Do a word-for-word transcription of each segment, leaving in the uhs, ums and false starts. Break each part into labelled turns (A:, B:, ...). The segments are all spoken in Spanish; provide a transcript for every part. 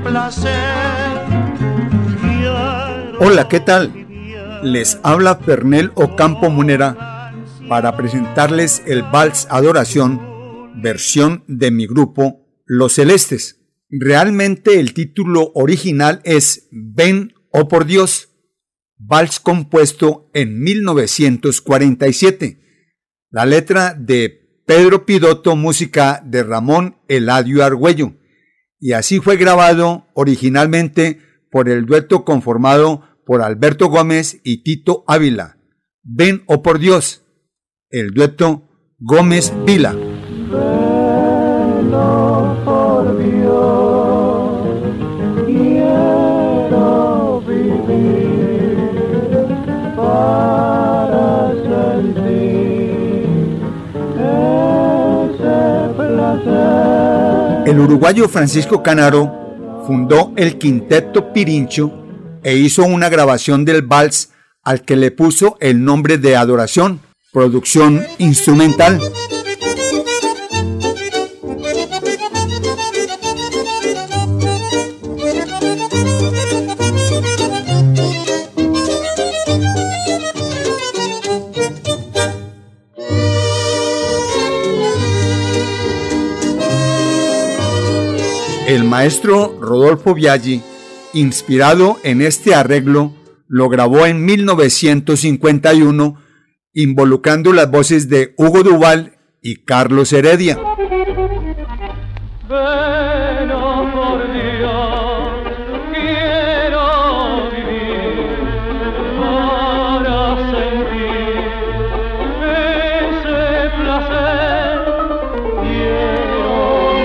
A: Hola, ¿qué tal? Les habla Fernel Ocampo Munera para presentarles el Vals Adoración, versión de mi grupo Los Celestes. Realmente el título original es Ven, oh por Dios, vals compuesto en mil novecientos cuarenta y siete. La letra de Pedro Pidotto, música de Ramón Eladio Argüello, y así fue grabado originalmente por el dueto conformado por Alberto Gómez y Tito Ávila. Ven, oh por Dios, el dueto Gómez Vila.
B: Ven, oh por Dios, quiero vivir para sentir ese placer.
A: El uruguayo Francisco Canaro fundó el Quinteto Pirincho e hizo una grabación del vals al que le puso el nombre de Adoración, producción instrumental. El maestro Rodolfo Biaggi, inspirado en este arreglo, lo grabó en mil novecientos cincuenta y uno, involucrando las voces de Hugo Duval y Carlos Heredia.
B: Ven, oh por Dios, quiero vivir para sentir ese placer. Quiero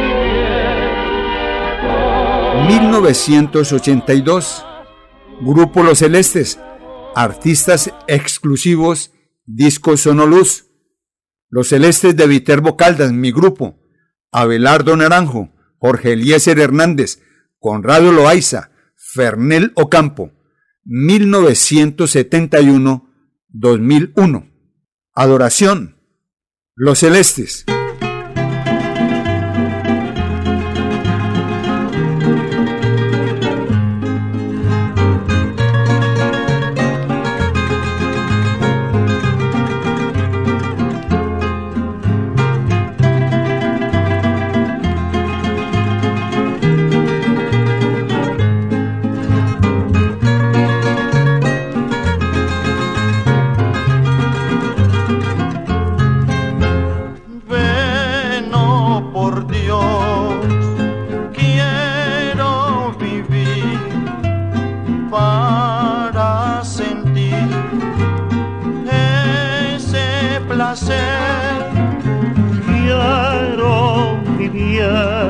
B: vivir.
A: mil novecientos ochenta y dos. Grupo Los Celestes, artistas exclusivos, disco Sonoluz. Los Celestes de Viterbo Caldas, mi grupo. Abelardo Naranjo, Jorge Eliezer Hernández, Conrado Loaiza, Fernel Ocampo. mil novecientos setenta y uno a dos mil uno. Adoración. Los Celestes.
B: Quiero vivir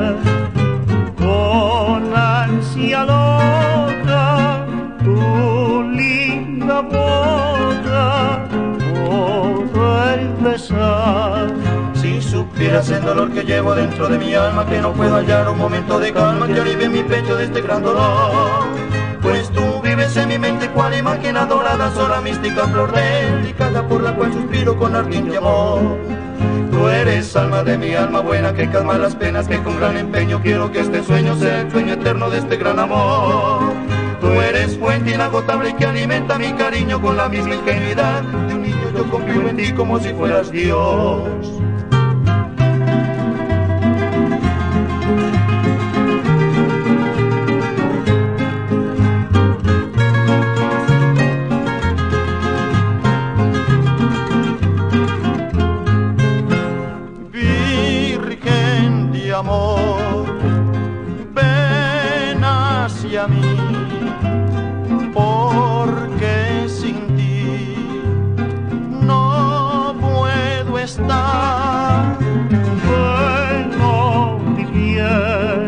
B: con ansia loca, tu linda boca poder besar. Si supieras el dolor que llevo dentro de mi alma, que no puedo hallar un momento de calma que alivie mi pecho de este gran dolor. Pues tú vives en mi mente cual imagen adorada, sola mística flor delicada por la cual suspiro con ardiente amor. Tú eres alma de mi alma buena que calma las penas, que con gran empeño quiero que este sueño sea el sueño eterno de este gran amor. Tú eres fuente inagotable que alimenta mi cariño con la misma ingenuidad de un niño. Yo confío en ti como si fueras Dios. Amor, ven hacia mí, porque sin ti no puedo estar. Bueno, mi bien,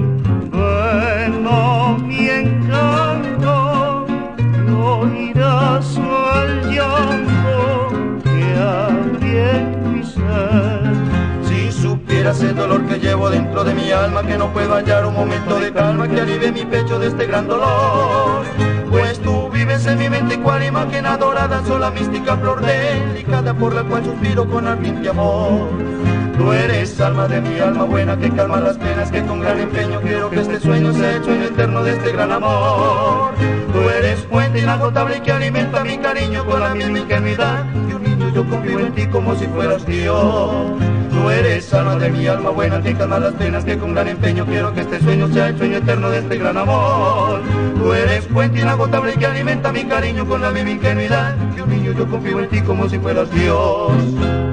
B: bueno, mi encanto, no oirás el llanto que había en mi ser. El dolor que llevo dentro de mi alma, que no puedo hallar un momento de calma que alivie mi pecho de este gran dolor. Pues tú vives en mi mente
C: de cual imagen adorada, sola mística flor delicada por la cual suspiro con ardiente amor. Tú eres alma de mi alma buena que calma las penas, que con gran empeño quiero que este sueño sea hecho en eterno de este gran amor. Tú eres fuente inagotable que alimenta mi cariño con la misma ingenuidad que un niño yo confío en ti como si fueras Dios. Tú eres alma de mi alma buena que calma las penas, que con gran empeño quiero que este sueño sea hecho en eterno de este gran amor. Tú eres fuente inagotable que alimenta mi cariño con la misma ingenuidad que un niño yo confío en ti como si fueras Dios.